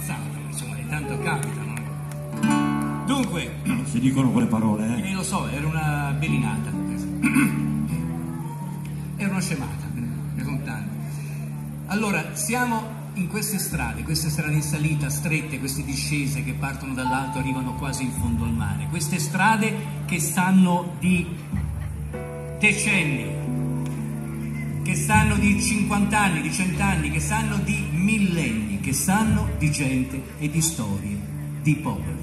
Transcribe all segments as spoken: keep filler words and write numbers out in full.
scherzato, insomma, ogni tanto capitano. Dunque, si dicono quelle parole, eh? eh lo so, era una belinata, era una scemata, ne sono tante. Allora, siamo in queste strade, queste strade in salita, strette, queste discese che partono dall'alto, arrivano quasi in fondo al mare, queste strade che sanno di decenni, che sanno di cinquanta anni, di cento anni, che sanno di millenni, che sanno di gente e di storie, di popoli.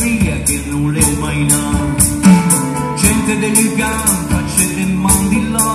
Gente degli gampa, c'è del mondo